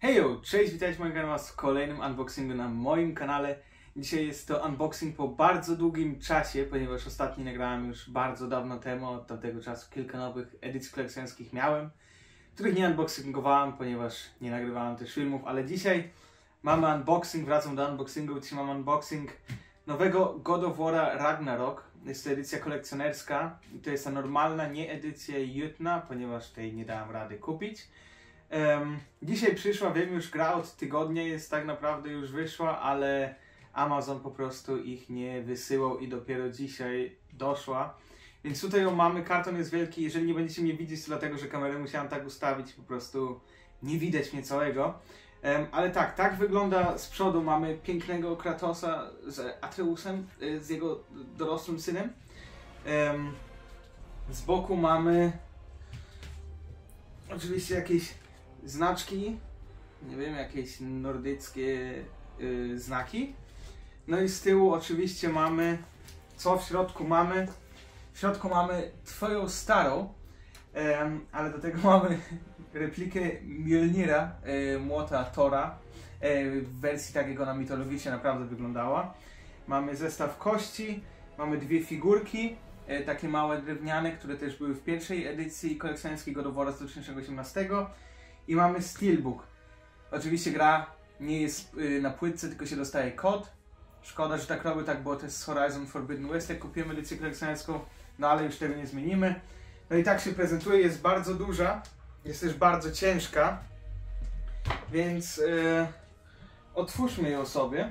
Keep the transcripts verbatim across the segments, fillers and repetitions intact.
Hejo, cześć, witajcie moim kanale w kolejnym unboxingu na moim kanale. Dzisiaj jest to unboxing po bardzo długim czasie, ponieważ ostatni nagrałem już bardzo dawno temu, od tamtego czasu kilka nowych edycji kolekcjonerskich miałem, których nie unboxingowałem, ponieważ nie nagrywałem też filmów, ale dzisiaj mamy unboxing, wracam do unboxingu, dzisiaj mam unboxing nowego God of War'a Ragnarok. Jest to edycja kolekcjonerska i to jest ta normalna, nie edycja Jutna, ponieważ tej nie dałem rady kupić. Um, dzisiaj przyszła, wiem, już gra od tygodnia jest tak naprawdę już wyszła, ale Amazon po prostu ich nie wysyłał i dopiero dzisiaj doszła. Więc tutaj ją mamy, karton jest wielki, jeżeli nie będziecie mnie widzieć, to dlatego, że kamerę musiałem tak ustawić, po prostu nie widać mnie całego. Um, ale tak, tak wygląda z przodu, mamy pięknego Kratosa z Atreusem, z jego dorosłym synem. Um, z boku mamy oczywiście jakieś znaczki, nie wiem, jakieś nordyckie yy, znaki. No i z tyłu oczywiście mamy, co w środku mamy? W środku mamy twoją starą, yy, ale do tego mamy replikę Mjolnira, yy, młota Thora, yy, w wersji takiego na mitologicznie naprawdę wyglądała. Mamy zestaw kości, mamy dwie figurki, yy, takie małe drewniane, które też były w pierwszej edycji kolekcjonerskiej God of War z dwa tysiące osiemnastego. I mamy Steelbook. Oczywiście gra nie jest y, na płytce, tylko się dostaje kod. Szkoda, że tak robię, tak było też z Horizon Forbidden West, jak kupiłem edycję kolekcjonerską, no ale już tego nie zmienimy. No i tak się prezentuje, jest bardzo duża, jest też bardzo ciężka, więc y, otwórzmy ją sobie.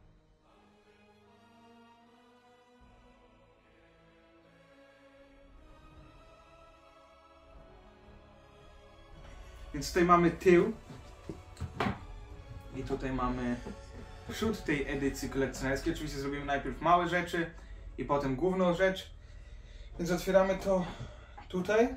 Więc tutaj mamy tył i tutaj mamy przód tej edycji kolekcjonerskiej. Oczywiście zrobimy najpierw małe rzeczy i potem główną rzecz. Więc otwieramy to tutaj.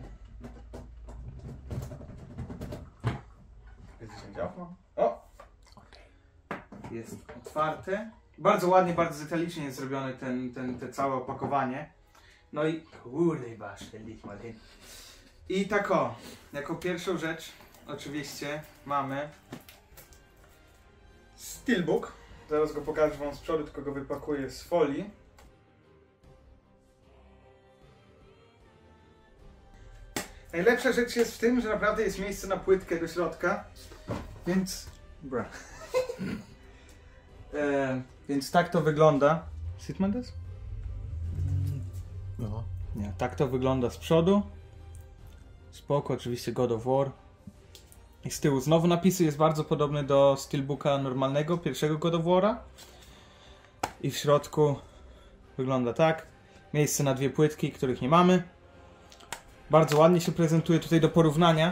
Jest gdzieś działo? O! Jest otwarte. Bardzo ładnie, bardzo detalicznie jest zrobione ten, ten, te całe opakowanie. No i kurde, I tak o, jako pierwszą rzecz oczywiście mamy Steelbook. Zaraz go pokażę wam z przodu, tylko go wypakuję z folii. Najlepsza rzecz jest w tym, że naprawdę jest miejsce na płytkę do środka, więc... Bra. e, więc tak to wygląda. Sieht man das? No. Nie, tak to wygląda z przodu. Spoko, oczywiście God of War. I z tyłu znowu napisy jest bardzo podobny do Steelbooka normalnego, pierwszego God of War'a. I w środku wygląda tak. Miejsce na dwie płytki, których nie mamy. Bardzo ładnie się prezentuje tutaj do porównania.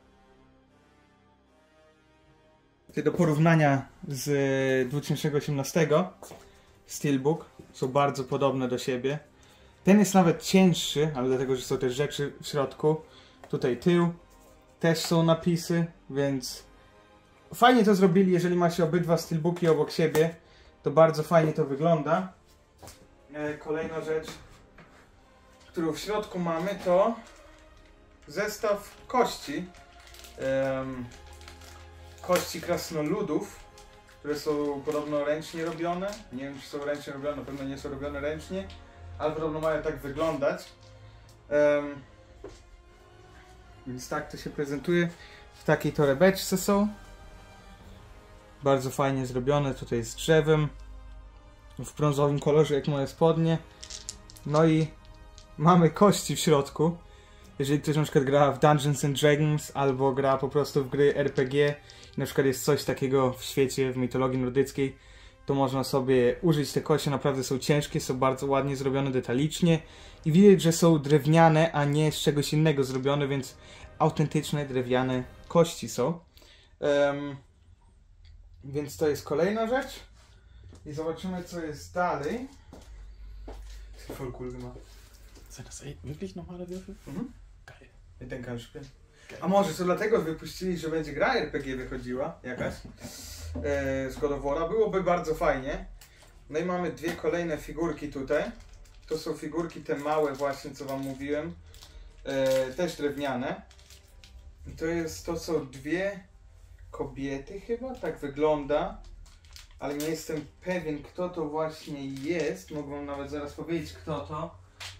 Tutaj do porównania z dwa tysiące osiemnastego. Steelbook są bardzo podobne do siebie. Ten jest nawet cięższy, ale dlatego, że są też rzeczy w środku. Tutaj tył. Też są napisy, więc fajnie to zrobili, jeżeli macie obydwa steelbooki obok siebie, to bardzo fajnie to wygląda. Kolejna rzecz, którą w środku mamy, to zestaw kości. Um, kości krasnoludów, które są podobno ręcznie robione. Nie wiem, czy są ręcznie robione, na pewno nie są robione ręcznie, ale podobno mają tak wyglądać. Um, Więc tak to się prezentuje. W takiej torebeczce są. Bardzo fajnie zrobione. Tutaj z drzewem. W brązowym kolorze jak moje spodnie. No i mamy kości w środku. Jeżeli ktoś na przykład gra w Dungeons and Dragons albo gra po prostu w gry R P G i na przykład jest coś takiego w świecie, w mitologii nordyckiej, to można sobie użyć te kości. Naprawdę są ciężkie, są bardzo ładnie zrobione detalicznie i widać, że są drewniane, a nie z czegoś innego zrobione, więc autentyczne drewniane kości są. Um, więc to jest kolejna rzecz. I zobaczymy, co jest dalej. Voll cool gemacht. Sind das wirklich normale Würfel? Mhm. Geil. I ten kann spielen. A może to dlatego wypuścili, że będzie gra R P G wychodziła jakaś e, z God of War'a. Byłoby bardzo fajnie. No i mamy dwie kolejne figurki tutaj. To są figurki te małe właśnie, co wam mówiłem. E, też drewniane. I to jest, to są dwie kobiety chyba, tak wygląda. Ale nie jestem pewien, kto to właśnie jest. Mogę wam nawet zaraz powiedzieć, kto to.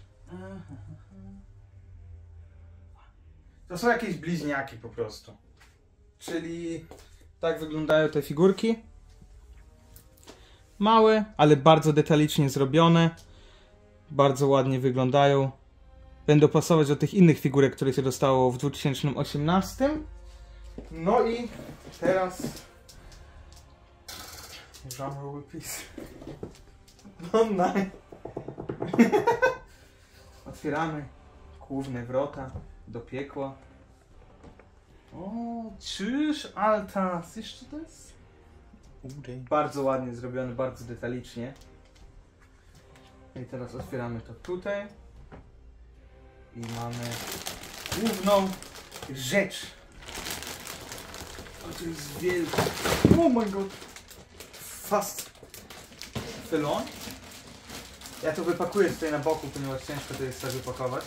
To są jakieś bliźniaki po prostu. Czyli tak wyglądają te figurki. Małe, ale bardzo detalicznie zrobione. Bardzo ładnie wyglądają. Będą pasować do tych innych figurek, które się dostało w dwa tysiące osiemnastym. No i teraz... Drumroll please. No nice. Otwieramy główne wrota do piekła. O, czyż, Alta, siehst du das? Bardzo ładnie zrobione, bardzo detalicznie. I teraz otwieramy to tutaj. I mamy główną rzecz. O, to jest wielkie. Oh my god. Fast fylon. Ja to wypakuję tutaj na boku, ponieważ ciężko to jest tak wypakować.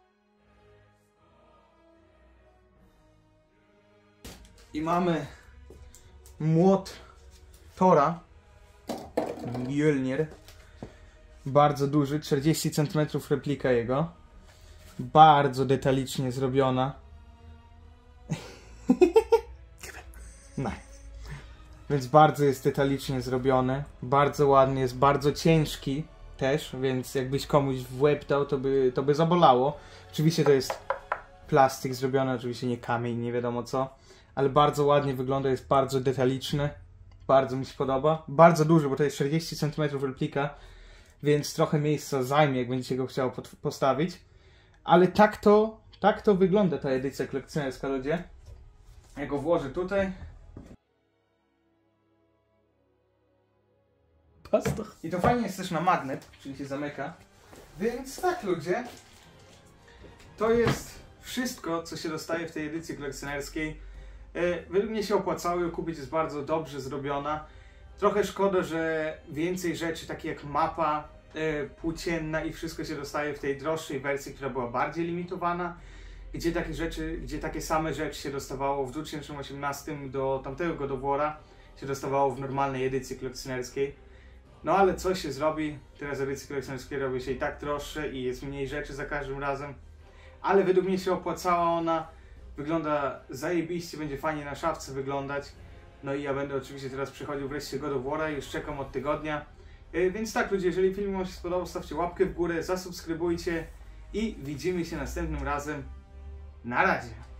I mamy młot Thora. Mjölnir. Bardzo duży, czterdzieści centymetrów replika jego. Bardzo detalicznie zrobiona. No. Więc bardzo jest detalicznie zrobiony. Bardzo ładny, jest bardzo ciężki też, więc jakbyś komuś w łeb dał, to by, to by zabolało. Oczywiście to jest plastik zrobiony, oczywiście nie kamień, nie wiadomo co. Ale bardzo ładnie wygląda, jest bardzo detaliczny. Bardzo mi się podoba. Bardzo duży, bo to jest czterdzieści centymetrów replika, więc trochę miejsca zajmie, jak będziecie go chciał postawić. Ale tak to, tak to wygląda ta edycja kolekcjonerska, ludzie. Ja go włożę tutaj. Passt. I to fajnie jest też na magnet, czyli się zamyka. Więc tak, ludzie. To jest wszystko, co się dostaje w tej edycji kolekcjonerskiej. Według mnie się opłacało ją kupić, jest bardzo dobrze zrobiona. Trochę szkoda, że więcej rzeczy, takie jak mapa e, płócienna i wszystko się dostaje w tej droższej wersji, która była bardziej limitowana. Gdzie takie rzeczy, gdzie takie same rzeczy się dostawało w dwa tysiące osiemnastym do tamtego God of War'a się dostawało w normalnej edycji kolekcjonerskiej. No ale co się zrobi, teraz edycje kolekcjonerskie robi się i tak droższe i jest mniej rzeczy za każdym razem. Ale według mnie się opłacała ona. Wygląda zajebiście, będzie fajnie na szafce wyglądać. No i ja będę oczywiście teraz przychodził wreszcie God of War'a, już czekam od tygodnia. Yy, więc tak, ludzie, jeżeli film wam się spodobał, stawcie łapkę w górę, zasubskrybujcie i widzimy się następnym razem. Na razie!